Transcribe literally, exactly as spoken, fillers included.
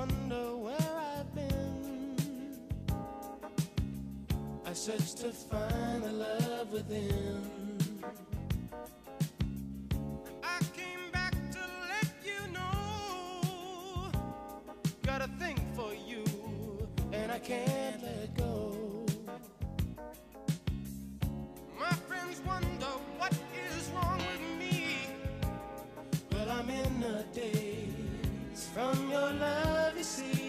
wonder where I've been. I search to find the love within. I came back to let you know, got a thing for you, and I can't let go. My friends wonder what is wrong with me. Well, I'm in a daze from your love, you see.